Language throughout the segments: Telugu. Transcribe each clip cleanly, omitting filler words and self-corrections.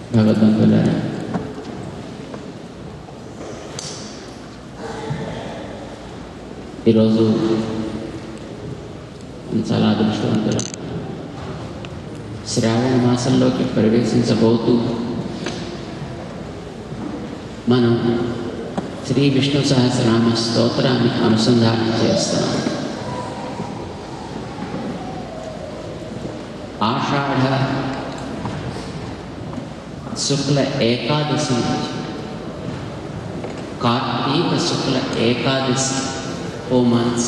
భగవంతులారా, ఈరోజు చాలా అదృష్టవంతులు. శ్రావణ మాసంలోకి ప్రవేశించబోతూ మనం శ్రీ విష్ణు సహస్రనామ స్తోత్రాన్ని అనుసంధానం చేస్తాం. ఆషాఢ శుక్ల ఏకాదశి నుంచి కార్తీక శుక్ల ఏకాదశి 4 months,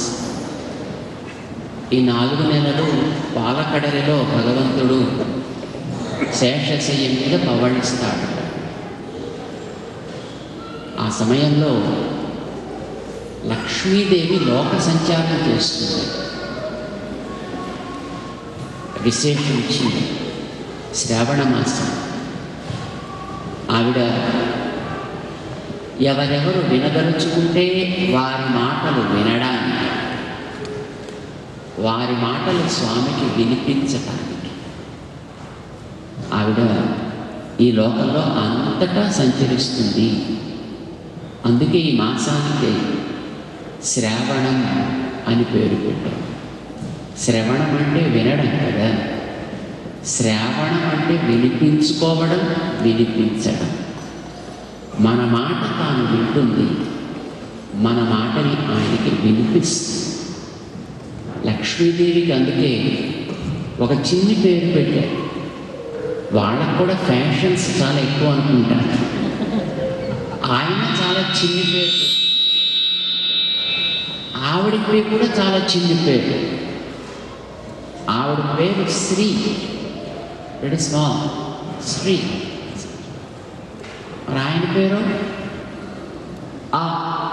ఈ 4 నెలలు పాలకడలిలో భగవంతుడు శేషశయ్య మీద పవళిస్తాడు. ఆ సమయంలో లక్ష్మీదేవి లోక సంచారం చేస్తుంది. విశేషించి శ్రావణ మాసం ఆవిడ ఎవరెవరు వినదలుచుకుంటే వారి మాటలు వినడానికి, వారి మాటలు స్వామికి వినిపించటానికి ఆవిడ ఈ లోకంలో అంతటా సంచరిస్తుంది. అందుకే ఈ మాసానికి శ్రావణం అని పేరు పెట్టారు. శ్రవణం అంటే వినడం కదా, శ్రావణం అంటే వినిపించుకోవడం, వినిపించడం. మన మాట తాను వింటుంది, మన మాటని ఆయనకి వినిపిస్తుంది. లక్ష్మీదేవికి అందుకే ఒక చిన్ని పేరు పెట్టారు. వాళ్ళకు కూడా ఫ్యాషన్స్ చాలా ఎక్కువ అనుకుంటారు. ఆయన చాలా చిన్ని పేరు, ఆవిడకి కూడా చాలా చిన్ని పేరు. ఆవిడ పేరు శ్రీ, వెరీ స్మాల్, శ్రీ. మరి ఆయన పేరు ఆ.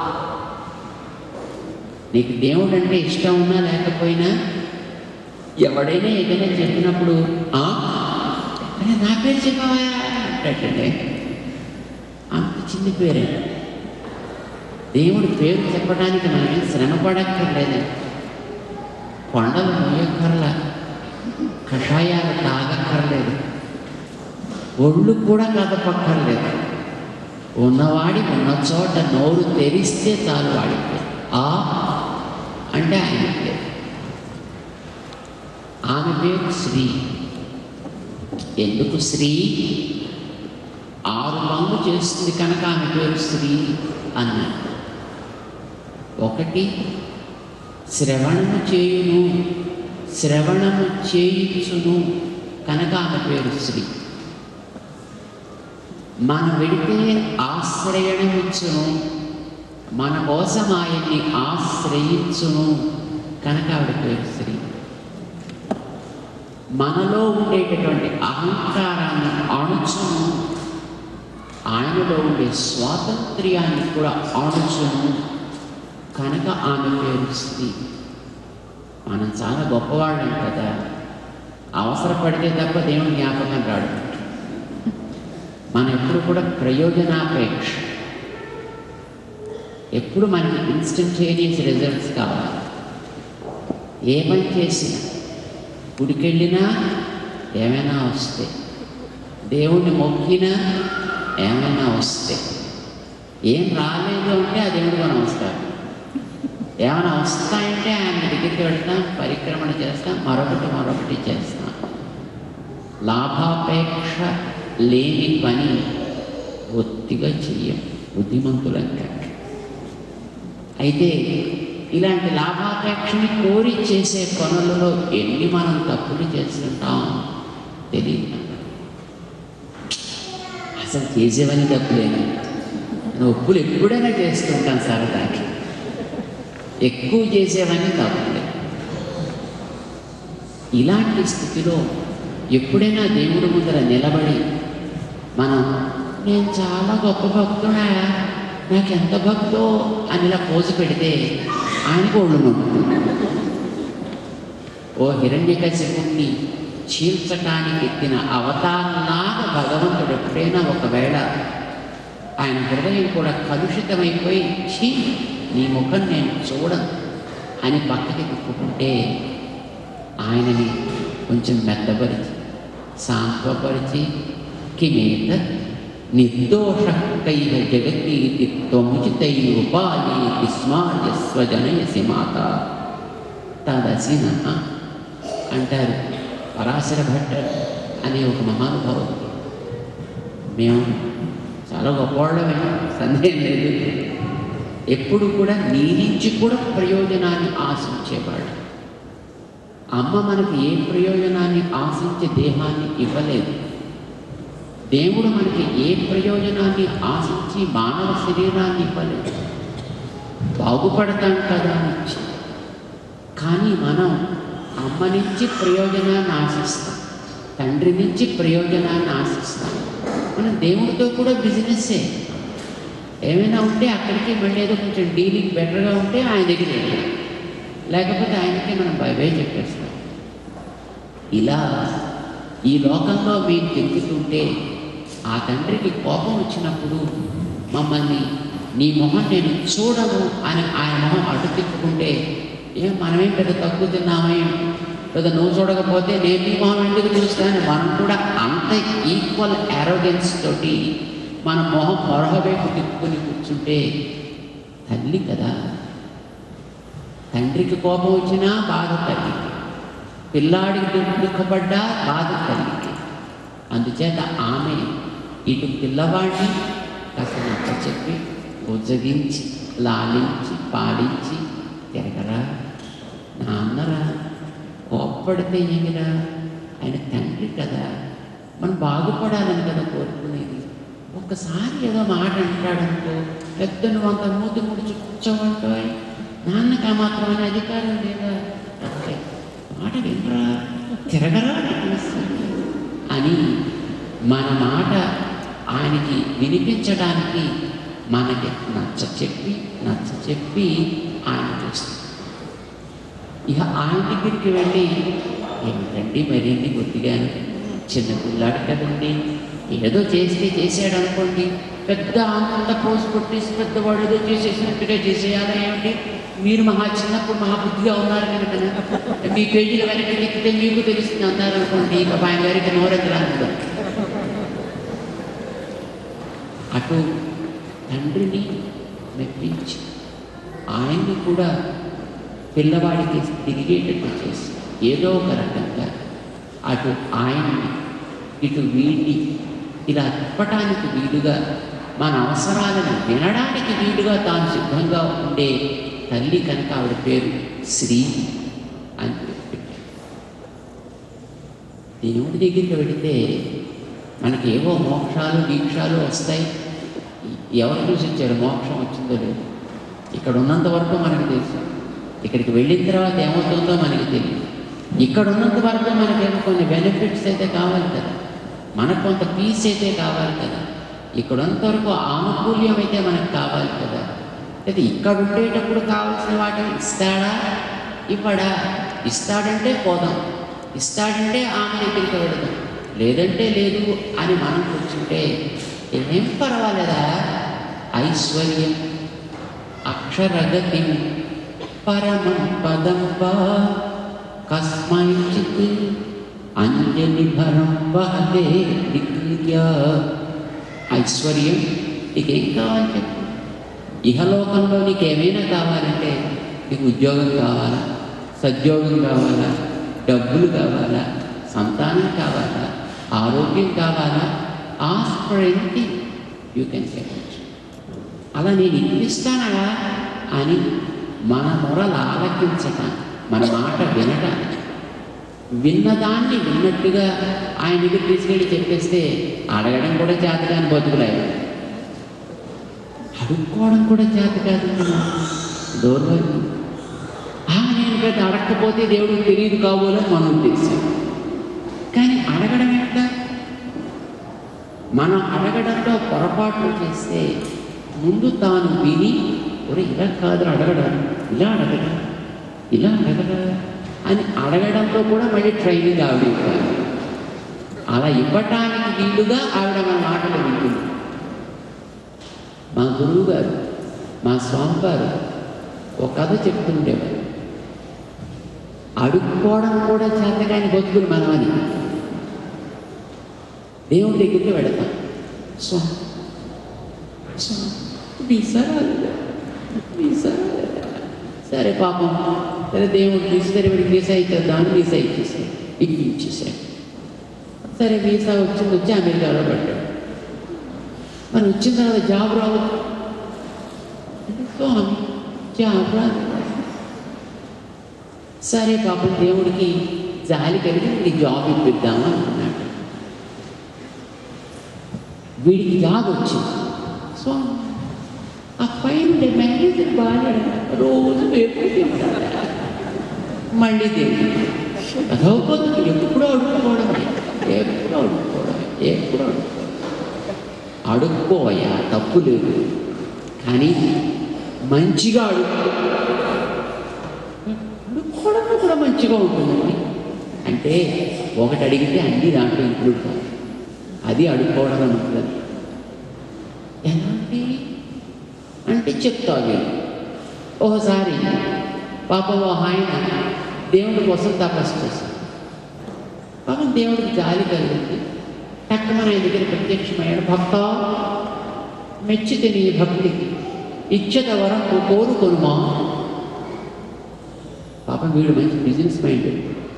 నీకు దేవుడు అంటే ఇష్టం ఉన్నా లేకపోయినా ఎవడైనా ఏదైనా చెప్పినప్పుడు అని నా పేరు చెప్పవా అంటండి. అంత చిన్న పేరే. దేవుడి పేరు చెప్పడానికి మనమేం శ్రమ పడక్కర్లేదు. కొండలు మొయ్యక్కర్లా, కషాయాలు తాగక్కర్లేదు, ఒళ్ళు కూడా కదపక్కర్లేదు. ఉన్నవాడి ఉన్న చోట నోరు తెరిస్తే చాలు వాడికి ఆ అంటే ఆయన పేరు. ఆమె పేరు శ్రీ. ఎందుకు శ్రీ? 6 పనులు చేస్తుంది కనుక ఆమె పేరు శ్రీ అన్నారు. 1, శ్రవణము చేయును, శ్రవణము చేయించును కనుక ఆమె పేరు శ్రీ. మనం వెడితే ఆశ్రయణమిచ్చును, మన కోసం ఆయన్ని ఆశ్రయించును కనుక ఆవిడ పేరు శ్రీ. మనలో ఉండేటటువంటి అహంకారాన్ని అణుచును, ఆయనలో ఉండే స్వాతంత్ర్యాన్ని కూడా అణుచును కనుక ఆమె పేరు శ్రీ. మనం చాలా గొప్పవాళ్ళం కదా, అవసరపడితే తప్ప దేవుని జ్ఞాపకం రాడు. మనం ఎప్పుడు కూడా ప్రయోజనాపేక్ష, ఎప్పుడు మనకి ఇన్స్టంటేనియస్ రిజల్ట్స్ కావాలి. ఏ పని చేసినా, గుడికెళ్ళినా ఏమైనా వస్తే, దేవుణ్ణి మొక్కినా ఏమైనా వస్తే, ఏం రాలేదు అంటే ఆ దేవుడికి మనం వస్తాం. ఏమైనా వస్తాయంటే ఆయన దగ్గరికి వెళ్తాం, పరిక్రమణ చేస్తాం, మరొకటి చేస్తాం. లాభాపేక్ష లేని పని ఒత్తిగా చెయ్యం బుద్ధిమంతులంటే. అయితే ఇలాంటి లాభాపేక్షని కోరి చేసే పనులలో ఎన్ని మనం తప్పులు చేస్తుంటాం తెలియదు. అసలు చేసేవని తప్పులేని ఒప్పులు ఎప్పుడైనా చేస్తుంటాం సరదాకి. ఎక్కువ చేసేవని తప్పులే. ఇలాంటి స్థితిలో ఎప్పుడైనా దేవుడి ముందర నిలబడి మనం నేను చాలా గొప్ప భక్తుడా, నాకెంత భక్తో అని ఇలా పోజు పెడితే ఆయనకు ఒళ్ళు నొప్పి. ఓ హిరణ్యకశిపుణ్ణి చీల్చటానికి ఎత్తిన అవతారంలాగా భగవంతుడు ఎప్పుడైనా ఒకవేళ ఆయన హృదయం కూడా కలుషితమైపోయి ఛీ నీ ముఖం నేను చూడను అని పక్కకి తిప్పుకుంటే ఆయనని కొంచెం మెత్తపరిచి, సాంత్వపరిచి, కిమేతత్ నిర్దోషకైవ జగతీతి త్వముచితైరుపాయేతి స్మార్యస్వ జనయసి మాత తదసిన అంటారు పరాశర భట్టర్ అనే ఒక మహానుభావుడు. మేము చాలా గొప్పవాళ్ళమే, సందేహం లేదు. ఎప్పుడు కూడా నీ నుంచి కూడా ప్రయోజనాన్ని ఆశించేవాడు. అమ్మ మనకి ఏ ప్రయోజనాన్ని ఆశించే దేహాన్ని ఇవ్వలేదు. దేవుడు మనకి ఏ ప్రయోజనాన్ని ఆశించి మానవ శరీరాన్ని ఇవ్వలేదు. బాగుపడతాం కదా అని ఇచ్చి. కానీ మనం అమ్మ నుంచి ప్రయోజనాన్ని ఆశిస్తాం, తండ్రి నుంచి ప్రయోజనాన్ని ఆశిస్తాం. మనం దేవుడితో కూడా బిజినెస్సే. ఏమైనా ఉంటే అక్కడికి మళ్ళీ ఏదో కొంచెం డీలింగ్ బెటర్గా ఉంటే ఆయన దగ్గర వెళ్ళాలి, లేకపోతే ఆయనకి మనం బై బై చెప్పేస్తాం. ఇలా ఈ లోకంలో మేము తిరుగుతుంటే ఆ తండ్రికి కోపం వచ్చినప్పుడు మమ్మల్ని నీ మొహం నేను చూడను అని ఆయన మొహం అడ్డు తిప్పుకుంటే మనమేం పెద్ద తక్కువ తిన్నామే, పెద్ద నువ్వు చూడకపోతే నేను నీ మొహం ఎందుకు చూస్తానని మనం కూడా అంత ఈక్వల్ యారోగెన్స్ తోటి మన మొహం మరొకవైపు తిప్పుకొని కూర్చుంటే తల్లి కదా. తండ్రికి కోపం వచ్చినా బాధ తల్లికి, పిల్లాడికి దుఃఖపడ్డా బాధ తల్లికి. అందుచేత ఆమె ఇటు పిల్లవాడిని కాస్త నచ్చ చెప్పి ఉజ్జగించి లాలించి పాలించి తిరగరా నాన్నరా, కోప్పడితే ఏమిరా, ఆయన తండ్రి కదా, మనం బాగుపడాలని కదా కోరుకునేది. ఒక్కసారి ఏదో మాట అంటాడనుకో, పెద్ద నువ్వు అంత మూతి ముడిచి కూర్చోవంటో, నాన్నకి ఆ మాత్రమైన అధికారం లేదా, అంటే మాట వినరా, తిరగరా అని మన మాట ఆయనకి వినిపించడానికి మనకి నచ్చ చెప్పి ఆయన చేస్తాం. ఇక ఆయన దగ్గరికి వెళ్ళి ఏమిటండి మరిన్ని కొద్దిగానే చిన్న పిల్లాడు కదండి, ఏదో చేస్తే చేసాడు అనుకోండి, పెద్ద అంత పోసి కొట్టేసి పెద్దవాడు ఏదో చేసేసినట్టుగా చేసేయాలా ఏమిటి, మీరు చిన్నప్పుడు మహాబుద్ధిగా ఉన్నారు కనుక మీ పేజీల వెనక ఎక్కితే మీకు తెలుస్తుంది అన్నారు అనుకోండి, ఇక ఆయన గారికి నోరెత్తరాదు. అటు తండ్రిని మెప్పించి ఆయన్ని కూడా పిల్లవాడికి తిరిగేటట్టు చేసి ఏదో ఒక రకంగా అటు ఆయన్ని ఇటు వీడిని ఇలా తిప్పటానికి వీలుగా, మన అవసరాలను వినడానికి వీలుగా తాను సిద్ధంగా ఉండే తల్లి కనుక ఆవిడ పేరు శ్రీ అని పెట్టారు. దేవుడి దగ్గరికి వెళితే మనకి ఏవో మోక్షాలు దీక్షాలు వస్తాయి. ఎవరు చూసి ఇచ్చారు మోక్షం వచ్చిందో లేదు, ఇక్కడ ఉన్నంత వరకు మనకు తెలుసు. ఇక్కడికి వెళ్ళిన తర్వాత ఏమవుతుందో మనకి తెలియదు. ఇక్కడ ఉన్నంత వరకు మనకేమో కొన్ని బెనిఫిట్స్ అయితే కావాలి కదా, మనకు కొంత పీస్ అయితే కావాలి కదా, ఇక్కడ ఉన్నంతవరకు ఆనుకూల్యం అయితే మనకు కావాలి కదా. అయితే ఇక్కడ ఉండేటప్పుడు కావాల్సిన వాటిని ఇస్తాడా ఇవ్వడా, ఇస్తాడంటే పోదాం, ఇస్తాడంటే ఆమె దగ్గరికి వెళదాం, లేదంటే లేదు అని మనం కూర్చుంటే ఏం పర్వాలేదా. ఐశ్వర్యం అక్షరగతి పరమం పదం వా కస్మైచిత్ అంజలి భరం వహతే దిక్రియా. ఐశ్వర్యం నీకేం కావాలి చెప్పు. ఇహలోకంలో నీకేమైనా కావాలంటే, నీకు ఉద్యోగం కావాలా, సద్యోగం కావాలా, డబ్బులు కావాలా, సంతానం కావాలా, ఆరోగ్యం కావాలా, ask for anything you can get it. అలా నేను ఇప్పిస్తానా అని మన మొరలు ఆలకించటానికి, మన మాట వినటానికి, విన్నదాన్ని విన్నట్టుగా ఆయన దగ్గర తీసుకెళ్ళి చెప్పేస్తే అడగడం కూడా చేత కాని బతుకులేదు, అడుక్కోవడం కూడా చేత కాదు. దౌర్భాగ్యం. నేను పెద్ద అడగకపోతే దేవుడికి తెలియదు కాబోలని మన ఉద్దేశం. కానీ అడగడం ఎట్లా? మనం అడగడంలో పొరపాట్లు చేస్తే ముందు తాను విని, ఒరే ఇలా కాదు అడగడం, ఇలా అడగడం, ఇలా అడగడం అని అడగడంలో కూడా మళ్ళీ ట్రైనింగ్ ఆవిడ ఇవ్వాలి. అలా ఇవ్వటానికి వీలుగా ఆవిడ మన మాటలు వింటుంది. మా గురువు గారు, మా స్వామి గారు ఒక కథ చెప్తుండేవారు. అడుక్కోవడం కూడా చేతగాని బతుకులు మనమని. దేవుడి దగ్గరికి వెళతాం. స్వామి స్వామి వీసా రాలేదా, వీసా రాలేదా. సరే పాపం, సరే దేవుడు సరే వీడికి వీసా ఇచ్చేద్దామని వీసా ఇచ్చేసాడు, ఇచ్చేసాడు. సరే వీసా వచ్చి అమెరికాలో పడ్డాడు. మరి వచ్చిన తర్వాత జాబ్ రావచ్చు అంటే స్వామి జాబ్ రాదు. సరే పాపం దేవుడికి జాలి కలిగి వీడికి జాబ్ ఇప్పిద్దాము అనుకున్నాడు. వీడికి జాబ్ వచ్చింది. స్వామి ఆ పైన మేనేజర్ బాగా రోజు వేపుడు తింటాడు. మళ్ళీ దేవుడు అదవుతుంది, ఎప్పుడూ అడుక్కోవడం, ఎప్పుడూ అడుక్కోవడం, ఎప్పుడూ అడుక్కోవడం. అడుక్కోవయ్యా, తప్పు లేదు, కానీ మంచిగా అడుక్కోవడం కూడా మంచిగా ఉంటుందండి. అంటే ఒకటి అడిగితే అన్నీ దాంట్లో ఇంక్లూడ్ కాదు, అది అడుక్కోవడం అని ఉంటుంది. ఎలాంటి అంటే చెప్తాను. ఒకసారి పాపం ఆయన దేవుడి కోసం తపస్సు చేశాడు. పాపం దేవుడికి జాలి కలిగింది. టక్కన ఆయన దగ్గర ప్రత్యక్షమయ్యాడు. భక్త, మెచ్చితే నీ భక్తికి ఇచ్చట వరం కోరుకొనుమా. పాపం వీడు మంచి బిజినెస్ మైండ్.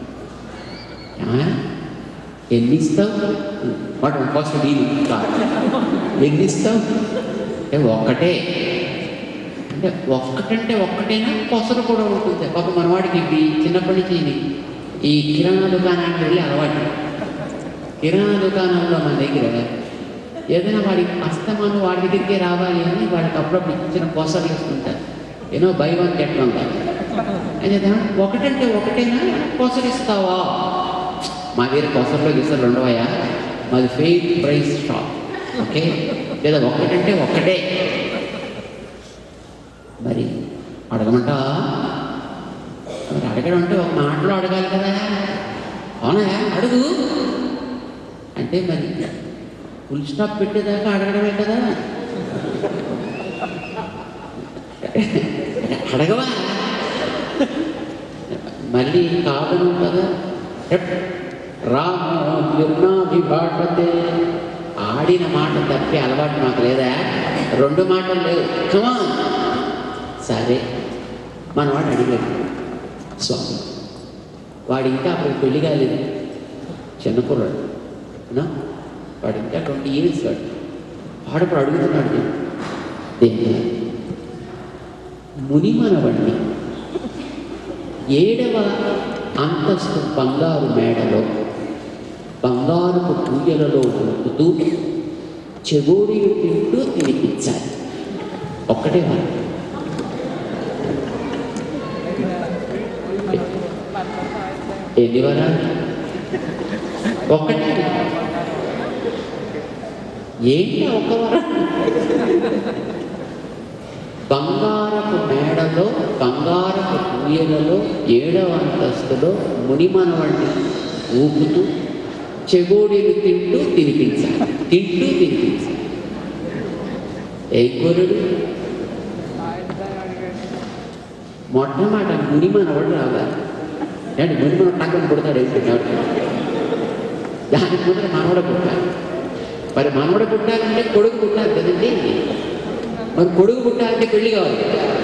ఎన్ని ఇస్తావు వాడు ఫస్ట్ డీల్ కాదు, ఎన్ని ఇస్తావు ఒక్కటే అంటే ఒక్కటంటే ఒక్కటైనా కొసరు కూడా ఉంటుంది. పాపం మనవాడికి ఇవి చిన్నప్పటి నుంచి ఈ కిరాణా దుకాణానికి వెళ్ళి అలవాటు. కిరాణా దుకాణంలో మన దగ్గర ఏదైనా వాడికి అస్తమానం వాడి దగ్గరికే రావాలి అని వాడికి అప్పుడప్పుడు ఇచ్చిన కొసలు ఇస్తుంటారు. బై వన్ గెట్ వన్ అని ఒకటంటే ఒకటైనా కొసలు ఇస్తావా. మా దగ్గర కొసల్లో గిసలు ఉండవయా, మాది ఫెయిర్ ప్రైస్ షాప్, ఓకే. లేదా ఒక్కటంటే ఒక్కటే. మరి అడగమంటా, మరి అడగడం అంటే ఒక మాటలో అడగాలి కదా. అవునా, అడుగు అంటే మరి ఫుల్ స్టాప్ పెట్టేదాకా అడగడమే కదా. అడగవా, మళ్ళీ కాదను కదా. రామాభిభాషతే, ఆడిన మాట తప్పే అలవాటు నాకు లేదా, రెండు మాటలు లేవు. కమా సరే మనవాడు అడిగాడు స్వామి. వాడు ఇంకా అప్పుడు పెళ్లి కాలేదు, చిన్నకుర్రాడు, వాడు ఇంకా 20 years వాడు. వాడప్పుడు అడుగుతున్నాడు, దేని మునిమనవండి 7వ అంతస్తు బంగారు మేడలో బంగారుపు పూజలలో ఉడుకుతూ చెగోడీలు తింటూ తినిపించాలి. ఒక్కటే వాడు. ఎన్ని వరాలు? ఒక్కటే. ఏంటి ఒక వరం? బంగారపు మేడలో బంగారపు పూయలలో 7వ అంతస్తులో మునిమనవండి ఊపుతూ చెగోడీలు తింటూ తినిపించాలి. ఏ కోరుడు? మొట్టమొదట మునిమనవాడు రావాలి. అంటే మునిమనవాడు టక్కన పుడతాడు. ఏంటంటే దానికి ముందర మనవడ పుట్టాలి. మరి మనవడ పుట్టాలంటే కొడుకు పుట్టాలి కదండి. మరి కొడుకు పుట్టాలంటే పెళ్లి కావాలి.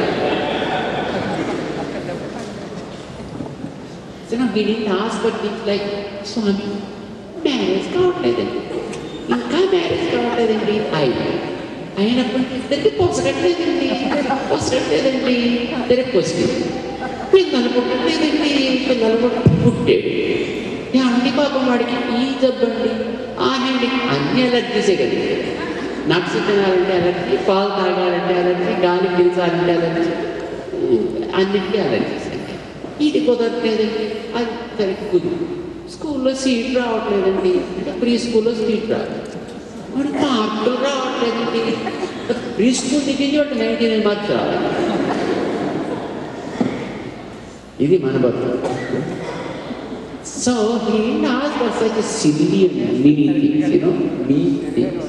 లైక్ స్వామి మ్యారేజ్ కావట్లేదండి, ఇంకా మ్యారేజ్ కావట్లేదండి. అయినప్పటికీ ఇద్దరికి పొసగట్లేదండి. పిల్లలు పుట్టలేదండి. పుట్టాడు. అన్ని పాపం వాడికి ఈ జబ్బండి ఆ హ్యాండి అన్ని అలర్జీసే కదా. నట్స్ తినాలంటే అలర్జీ, పాలు తాగాలంటే అలర్జీ, గాలి పీల్చాలంటే అలర్జీ, అన్నింటికీ అలర్జీస్ అండి. ఇది కుదరట్లేదండి, అది సరిగ్గా కుదురు. స్కూల్లో సీట్ రావట్లేదండి, ప్రీ స్కూల్లో సీట్ రావట్లేదు. మరి మార్కులు రావట్లేదండి, ప్రీ స్కూల్ దిగించి వాటి 99 మార్క్స్ రావాలి. ఇది మన బతుకు. So he didn't ask for such a silly and many things, mean things.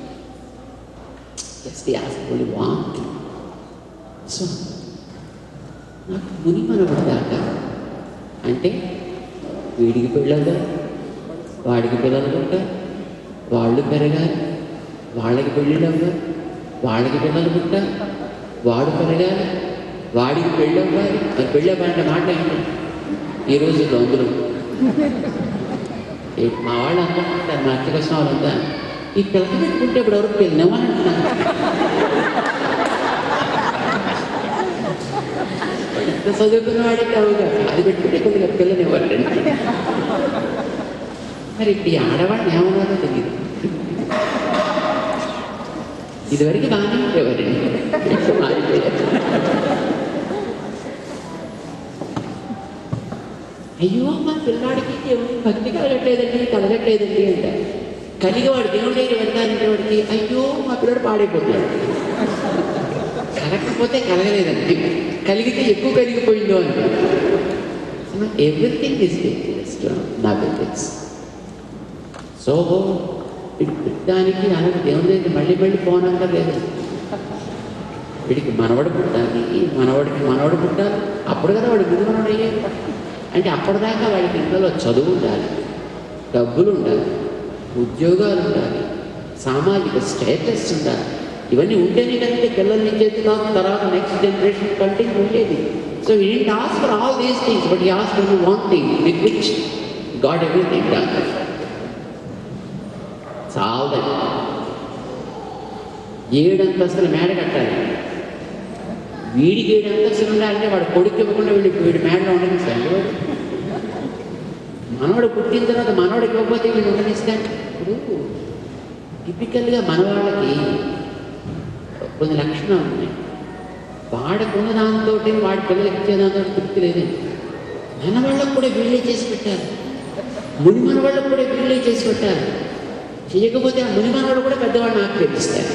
Just he asked only one thing. So, నాకు ముని మనవడు దాకా అంటే వీడికి పిల్లలు, వాడికి పిల్లలు ఉంటారు, వాళ్ళు పెరగాలి, వాళ్ళకి పెళ్ళిళ్ళు అవ్వాలి, వాళ్ళకి పిల్లలు పుట్టాలి, వాడు పెరగాలి, వాడికి పెళ్ళి అవ్వాలి. మరి పెళ్ళి అవ్వాలంటే మాట ఏంటి ఈ రోజుల్లో? అందులో మా వాళ్ళు అనుకుంటారు, మా అత్త కోసం వాళ్ళంతా ఈ పిల్లలు పెట్టుకుంటే ఇప్పుడు ఎవరు పెళ్ళినమని అంటున్నారు. ఎంత చదువుకున్న వాడికి అవుగా అది పెట్టుకుంటే కొద్దిగా పిల్లని ఇవ్వండి. మరి ఇప్పుడు ఈ ఆడవాడిని ఏమన్నారో తెలియదు. ఇదివరకు బాగానే ఉండేవారండి, మారిపోయారు. అయ్యో మా పిల్లాడికి దేవుడికి భక్తి కలగట్లేదండి అంటే కలిగి వాడు దేవుడి దగ్గర వెళ్తానంటే వాడికి అయ్యో మా పిల్లడు పాడైపోతున్నాడు. కలగకపోతే కలగలేదండి, కలిగితే ఎక్కువ కలిగిపోయిందో అంటే ఎవ్రీథింగ్ ఈస్ నాబెల్స్. సో దానికి అలాగే దేవుని దగ్గర మళ్ళీ పోనంగా లేదు. వీడికి మనవడు పుట్టాలి, మనవడు పుట్టాలి, అప్పుడు కదా వాడు ముందు మనవడు అయ్యాడు. అంటే అప్పటిదాకా వాడికి ఇంట్లో చదువు ఉండాలి, డబ్బులు ఉండాలి, ఉద్యోగాలు ఉండాలి, సామాజిక స్టేటస్ ఉండాలి. ఇవన్నీ ఉంటేనే కదండి పిల్లల నుంచి తర్వాత నెక్స్ట్ జనరేషన్ కంటిన్యూ ఉండేది. So he didn't ask for all these things, but he asked for one thing with which God everything done. చాలా 7 అంతస్తుల మేడ కట్టాలి. వీడికి 7 అంతస్తులు ఉండాలంటే వాడు కొడుకు ఇవ్వకుండా వీడి మేడలో ఉండనిస్తాడు. మనవాడు పుట్టిన తర్వాత మనవాడికి ఇవ్వకపోతే వీడు ఉండనిస్తాడు. ఇప్పుడు టిపికల్గా మనవాళ్ళకి కొన్ని లక్షణాలు ఉన్నాయి. వాడుకున్న దాంతో వాడి పిల్లలకి ఇచ్చే దాంతో తృప్తి లేదండి. మనవాళ్ళకు కూడా వీళ్ళే చేసి పెట్టారు, ముని మనవాళ్ళకు కూడా వీళ్ళే చేసి పెట్టారు. చేయకపోతే ఆ ముని మనవాడు కూడా పెద్దవాడిని ఆక్షేపిస్తారు.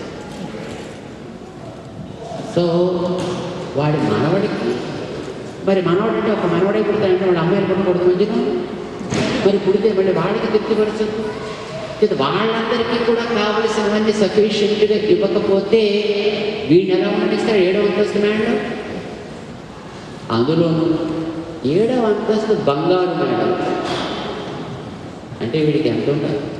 సో వాడి మనవడికి మరి మనవాడు అంటే ఒక మనవడే పుడతాడంటే వాడు అమ్మాయిలు పుట్టకూడదు మంచిగా. మరి పుడితే మళ్ళీ వాళ్ళకి తృప్తిపరచదు. వాళ్ళందరికీ కూడా కావలసినవన్నీ సఫిషియెంట్గా ఇవ్వకపోతే వీడిని ఎలా పండిస్తారు? 7వ అంతస్తు మేడలో, అందులోనూ 7వ అంతస్తు బంగారు మేడ అంటే వీడికి ఎంత ఉండాలి?